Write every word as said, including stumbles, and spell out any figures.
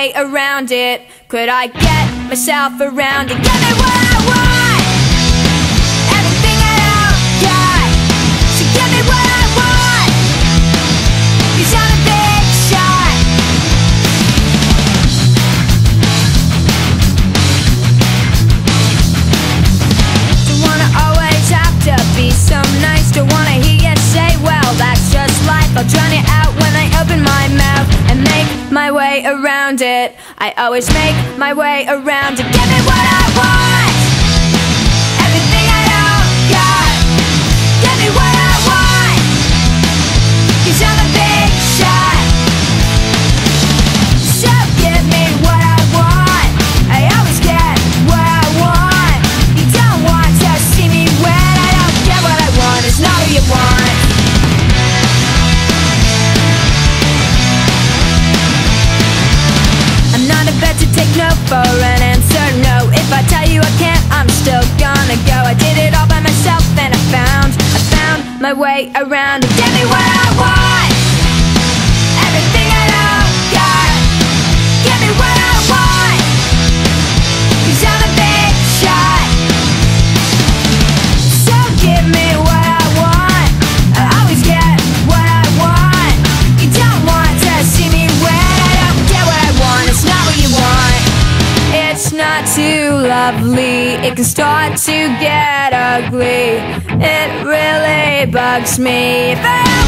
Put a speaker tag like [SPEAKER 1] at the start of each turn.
[SPEAKER 1] way around it? Could I get myself around it? Give me what I want, everything I don't got. So give me what I want, 'cause I'm a big shot. Don't wanna always have to be so nice. Don't wanna hear you say, well, that's just life. I'll drown it out when I open my mouth and make my way around it. I always make my way around it. Give me what I want, everything I don't got. Give me what I want, 'cause I'm a big shot. So give me what I want, I always get what I want. You don't want to see me when I don't get what I want. It's not who you want. I'm not about to take no for an answer, no. If I tell you I can't, I'm still gonna go. I did it all by myself and I found, I found my way around it. Give me what I want, everything I don't got. Give me what I want, 'cause I'm a big shot. So give me what I want, I always get what I want. You don't want to see me when I don't get what I want. It's not what you want. It's not too lovely, it can start to get ugly. It really bugs me if I